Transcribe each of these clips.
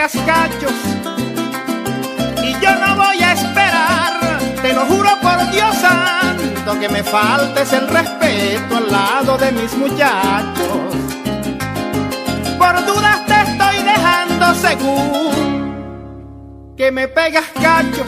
pegas cachos y yo no voy a esperar, te lo juro por Dios santo, que me faltes el respeto al lado de mis muchachos. Por dudas te estoy dejando según que me pegas cachos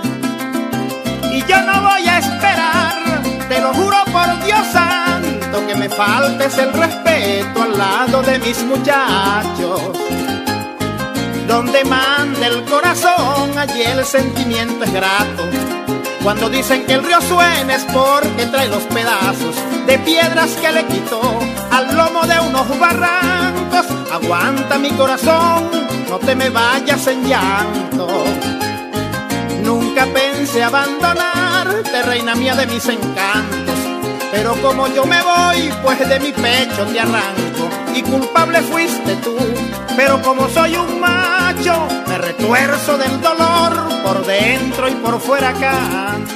y yo no voy a esperar, te lo juro por Dios santo, que me faltes el respeto al lado de mis muchachos. Donde manda el corazón, allí el sentimiento es grato. Cuando dicen que el río suena es porque trae los pedazos de piedras que le quitó al lomo de unos barrancos. Aguanta mi corazón, no te me vayas en llanto. Nunca pensé abandonarte, reina mía de mis encantos, pero como yo me voy, pues de mi pecho te arranco. Y culpable fuiste tú, pero como soy un macho, me retuerzo del dolor, por dentro y por fuera canto.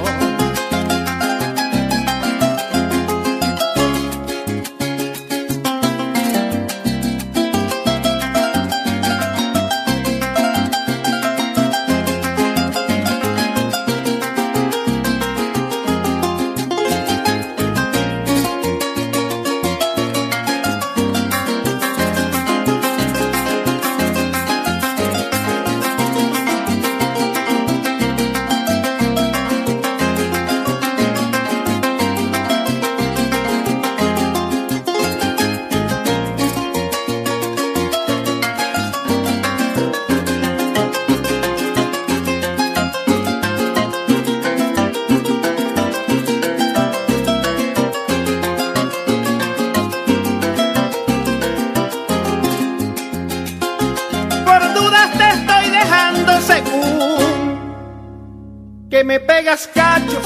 Que me pegas cachos,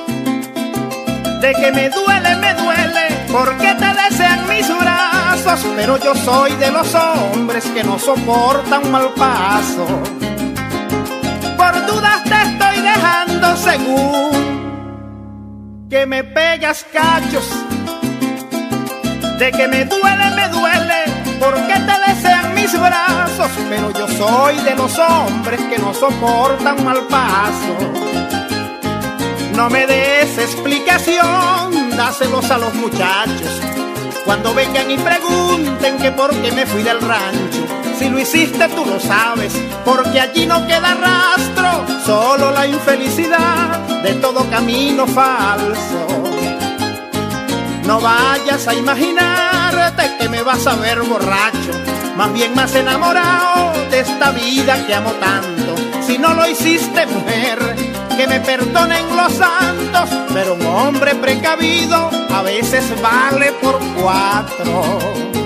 de que me duele, porque te desean mis brazos, pero yo soy de los hombres que no soportan mal paso. Por dudas te estoy dejando según que me pegas cachos, de que me duele, porque te desean mis brazos, pero yo soy de los hombres que no soportan mal paso. No me des explicación, dáselos a los muchachos cuando vengan y pregunten que por qué me fui del rancho. Si lo hiciste tú lo sabes, porque allí no queda rastro, solo la infelicidad de todo camino falso. No vayas a imaginarte que me vas a ver borracho, más bien más enamorado de esta vida que amo tanto. Si no lo hiciste, mujer, que me perdonen los santos, pero un hombre precavido a veces vale por 4.